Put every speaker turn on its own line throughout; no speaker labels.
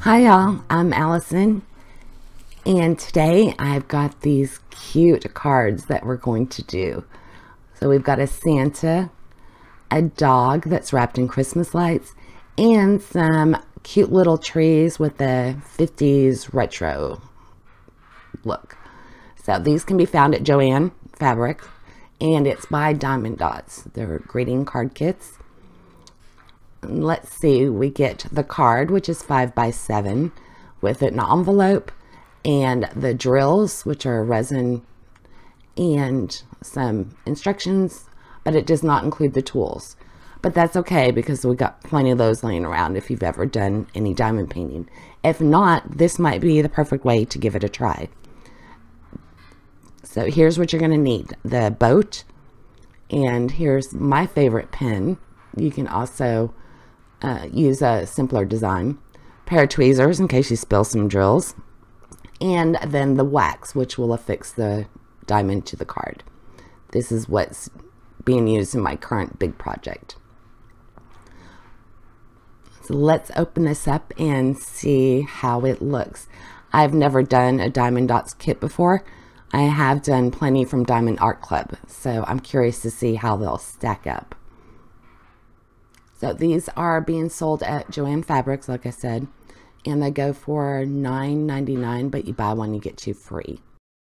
Hi y'all, I'm Allison, and today I've got these cute cards that we're going to do. So we've got a Santa, a dog that's wrapped in Christmas lights, and some cute little trees with a 50s retro look. So these can be found at Joann Fabric, and it's by Diamond Dots. They're greeting card kits. Let's see, we get the card, which is 5x7 with an envelope and the drills, which are resin, and some instructions, but it does not include the tools. But that's okay because we got plenty of those laying around if you've ever done any diamond painting. If not, this might be the perfect way to give it a try. So here's what you're going to need: the boat, and here's my favorite pen. You can also use a simpler design, pair of tweezers in case you spill some drills, and then the wax, which will affix the diamond to the card. This is what's being used in my current big project. So let's open this up and see how it looks. I've never done a Diamond Dots kit before. I have done plenty from Diamond Art Club, so I'm curious to see how they'll stack up. So these are being sold at Joann Fabrics, like I said, and they go for $9.99, but you buy one, you get two free.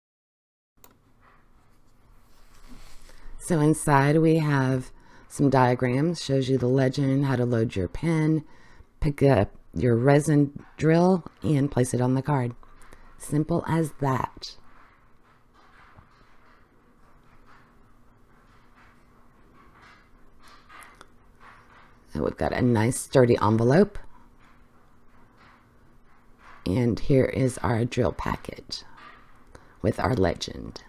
So inside we have some diagrams, shows you the legend, how to load your pen, pick up your resin drill, and place it on the card. Simple as that. So we've got a nice sturdy envelope, and here is our drill package with our legend.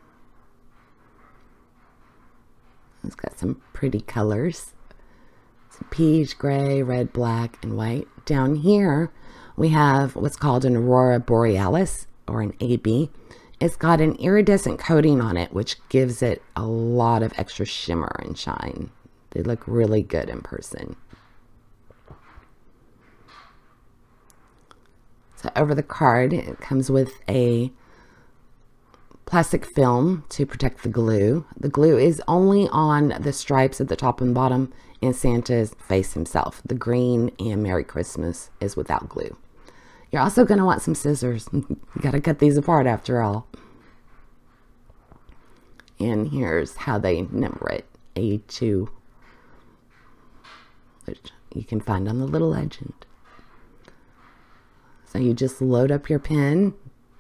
It's got some pretty colors: some peach, gray, red, black, and white. Down here we have what's called an Aurora Borealis, or an AB. It's got an iridescent coating on it, which gives it a lot of extra shimmer and shine. They look really good in person. So over the card, it comes with a plastic film to protect the glue. The glue is only on the stripes at the top and bottom and Santa's face himself. The green and Merry Christmas is without glue. You're also going to want some scissors. You got to cut these apart after all. And here's how they number it: A2. Which you can find on the little legend. So you just load up your pen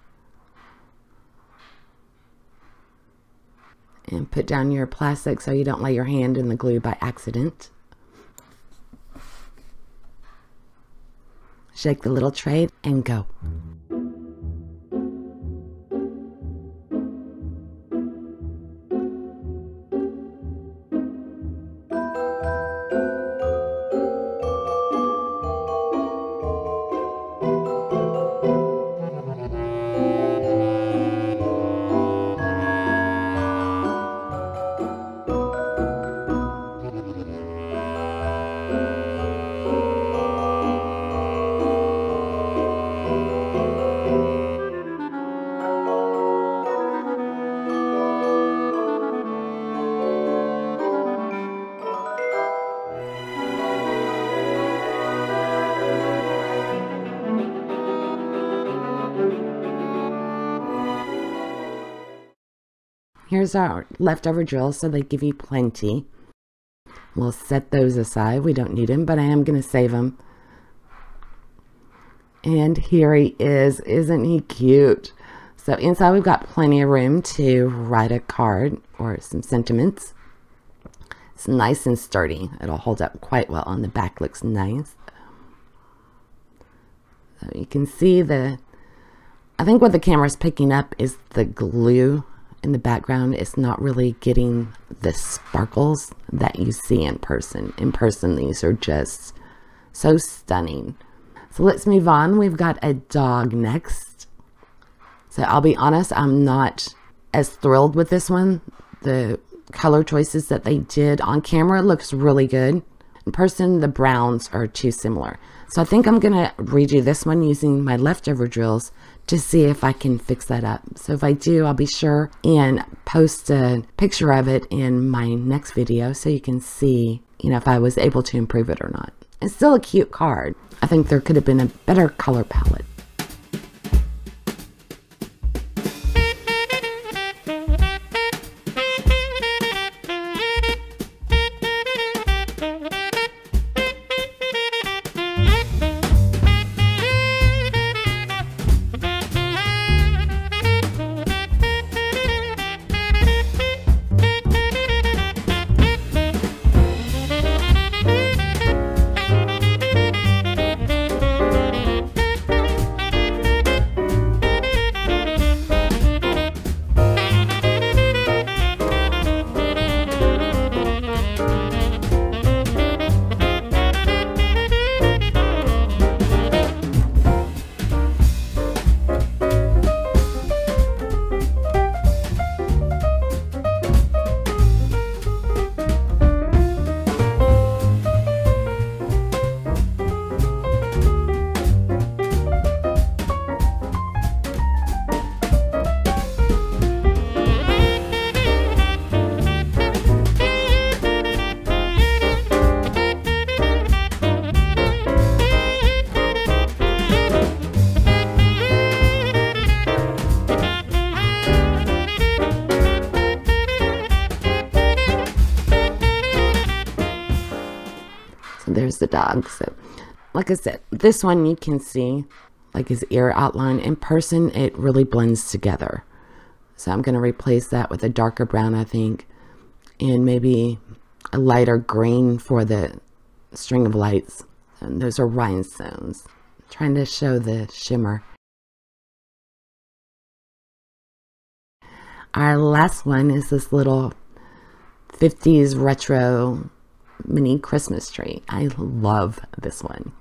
and put down your plastic so you don't lay your hand in the glue by accident. Shake the little tray and go. Here's our leftover drills, so they give you plenty. We'll set those aside. We don't need them, but I am going to save them. And here he is. Isn't he cute? So inside we've got plenty of room to write a card or some sentiments. It's nice and sturdy. It'll hold up quite well on the back. Looks nice. So you can see I think what the camera's picking up is the glue in the background. It's not really getting the sparkles that you see in person. In person, these are just so stunning. So let's move on. We've got a dog next. So I'll be honest, I'm not as thrilled with this one. The color choices that they did on camera looks really good. In person, the browns are too similar. So I think I'm going to redo this one using my leftover drills to see if I can fix that up. So if I do, I'll be sure and post a picture of it in my next video so you can see, if I was able to improve it or not. It's still a cute card. I think there could have been a better color palette. There's the dog. So like I said, this one you can see like his ear outline. In person, it really blends together. So I'm going to replace that with a darker brown, I think, and maybe a lighter green for the string of lights. And those are rhinestones. I'm trying to show the shimmer. Our last one is this little 50s retro mini Christmas tree. I love this one.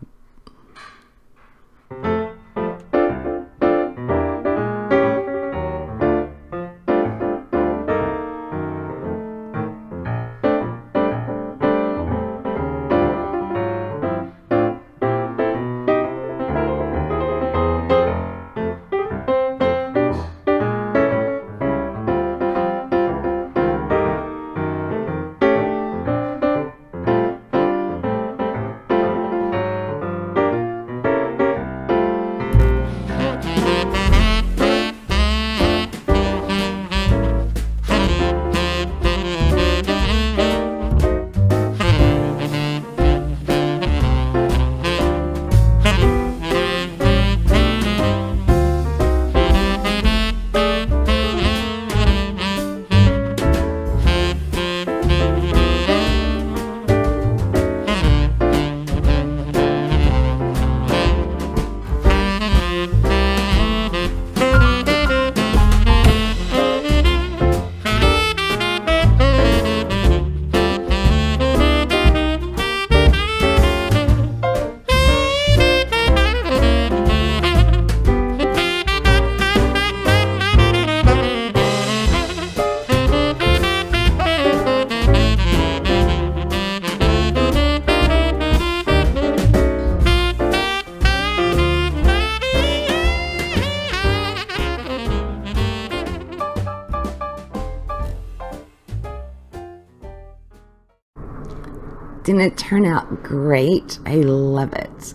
Didn't it turn out great? I love it.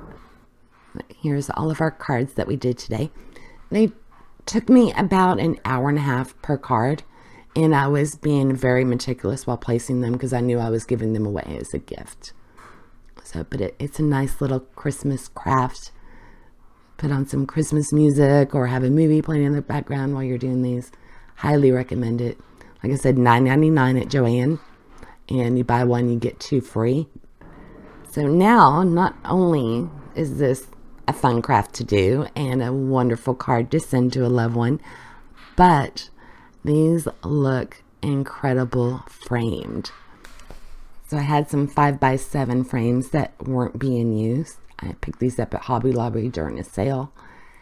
Here's all of our cards that we did today. They took me about an hour and a half per card, and I was being very meticulous while placing them because I knew I was giving them away as a gift. So, but it's a nice little Christmas craft. Put on some Christmas music or have a movie playing in the background while you're doing these. Highly recommend it. Like I said, $9.99 at Joann. And you buy one, you get two free. So now, not only is this a fun craft to do and a wonderful card to send to a loved one, but these look incredible framed. So I had some 5x7 frames that weren't being used. I picked these up at Hobby Lobby during a sale.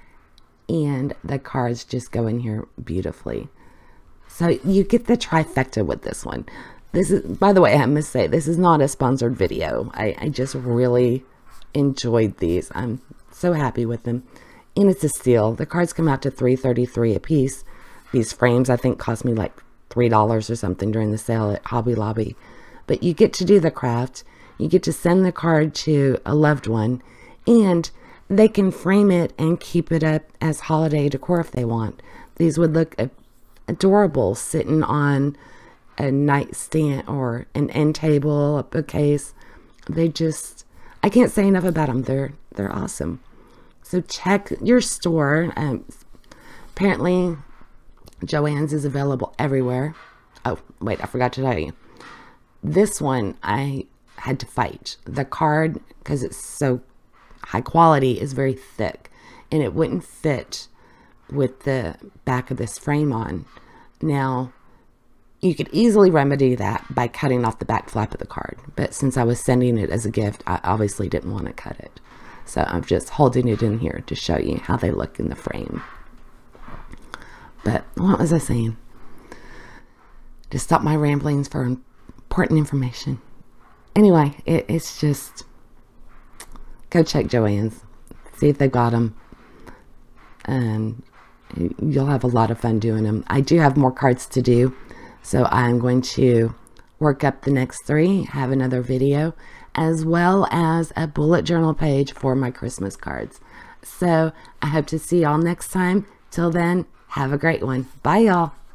And the cards just go in here beautifully. So you get the trifecta with this one. This is, by the way, I must say, this is not a sponsored video. I just really enjoyed these. I'm so happy with them. And it's a steal. The cards come out to $3.33 a piece. These frames, I think, cost me like $3 or something during the sale at Hobby Lobby. But you get to do the craft. You get to send the card to a loved one. And they can frame it and keep it up as holiday decor if they want. These would look adorable sitting on a nightstand or an end table, a bookcase. They just, I can't say enough about them. They're awesome. So check your store. Apparently, Joann's is available everywhere. Oh, wait, I forgot to tell you. This one I had to fight. The card, because it's so high quality, is very thick, and it wouldn't fit with the back of this frame on. Now, you could easily remedy that by cutting off the back flap of the card, but since I was sending it as a gift, I obviously didn't want to cut it. So I'm just holding it in here to show you how they look in the frame. But what was I saying? To stop my ramblings for important information. Anyway, it's just, go check Joann's. See if they've got them. And you'll have a lot of fun doing them. I do have more cards to do. So I'm going to work up the next 3, have another video, as well as a bullet journal page for my Christmas cards. So I hope to see y'all next time. Till then, have a great one. Bye, y'all.